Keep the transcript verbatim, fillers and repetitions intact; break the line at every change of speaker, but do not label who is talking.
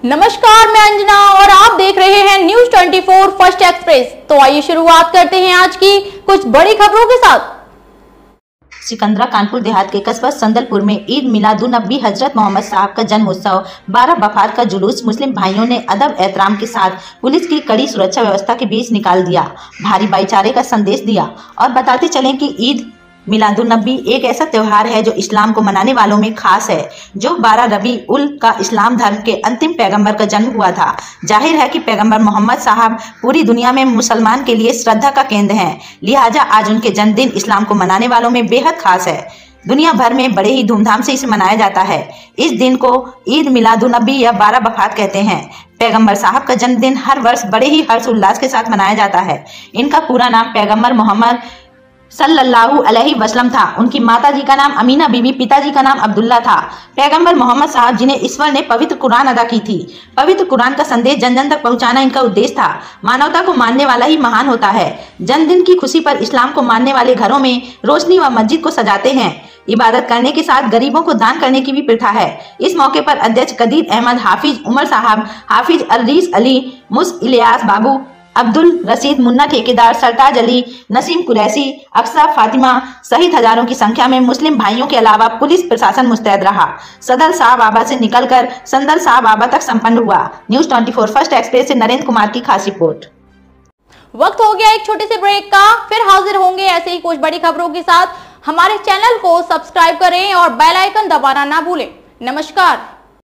नमस्कार, मैं अंजना और आप देख रहे हैं न्यूज चौबीस फर्स्ट एक्सप्रेस। तो आइए शुरुआत करते हैं आज की कुछ बड़ी खबरों के साथ।
सिकंदरा कानपुर देहात के कस्बा संदलपुर में ईद मिलादुन्नबी हजरत मोहम्मद साहब का जन्मोत्सव बारह वफात का जुलूस मुस्लिम भाइयों ने अदब एहतराम के साथ पुलिस की कड़ी सुरक्षा व्यवस्था के बीच निकाल दिया, भारी भाईचारे का संदेश दिया। और बताते चलें कि ईद मिलादुन्नबी एक ऐसा त्योहार है जो इस्लाम को मनाने वालों में खास है, जो बारह रबी उल का इस्लाम धर्म के अंतिम पैगंबर का जन्म हुआ था। जाहिर है कि पैगंबर मोहम्मद साहब पूरी दुनिया में मुसलमान के लिए श्रद्धा का केंद्र हैं, लिहाजा आज उनके जन्मदिन इस्लाम को मनाने वालों में बेहद खास है। दुनिया भर में बड़े ही धूमधाम से इसे मनाया जाता है। इस दिन को ईद मिलादुन्नबी या बारह वफात कहते हैं। पैगंबर साहब का जन्मदिन हर वर्ष बड़े ही हर्ष उल्लास के साथ मनाया जाता है। इनका पूरा नाम पैगंबर मोहम्मद सल्लल्लाहु अलैहि वसल्लम था। उनकी माता जी का नाम अमीना बीबी, पिताजी का नाम अब्दुल्ला था। पैगंबर मोहम्मद साहब जिन्हें ईश्वर ने पवित्र कुरान अदा की थी। पवित्र कुरान का संदेश जन जन तक पहुंचाना इनका उद्देश्य था। मानवता को मानने वाला ही महान होता है। जन्मदिन की खुशी पर इस्लाम को मानने वाले घरों में रोशनी व मस्जिद को सजाते हैं। इबादत करने के साथ गरीबों को दान करने की भी प्रथा है। इस मौके पर अध्यक्ष कदीर अहमद, हाफिज उमर साहब, हाफिज अरजीज अली, मुस इलियास बाबू, अब्दुल रशीद मुन्ना ठेकेदार, सरताज अली, नसीम कुरैशी, अक्सा फातिमा सहित हजारों की संख्या में मुस्लिम भाइयों के अलावा पुलिस प्रशासन मुस्तैद रहा। सदर साहब आबा से निकलकर संदल साहब आबा तक संपन्न हुआ। न्यूज चौबीस फर्स्ट एक्सप्रेस से नरेंद्र कुमार की खास रिपोर्ट।
वक्त हो गया एक छोटे से ब्रेक का, फिर हाजिर होंगे ऐसे ही कुछ बड़ी खबरों के साथ। हमारे चैनल को सब्सक्राइब करें और बेल आइकन दबाना ना भूलें। नमस्कार।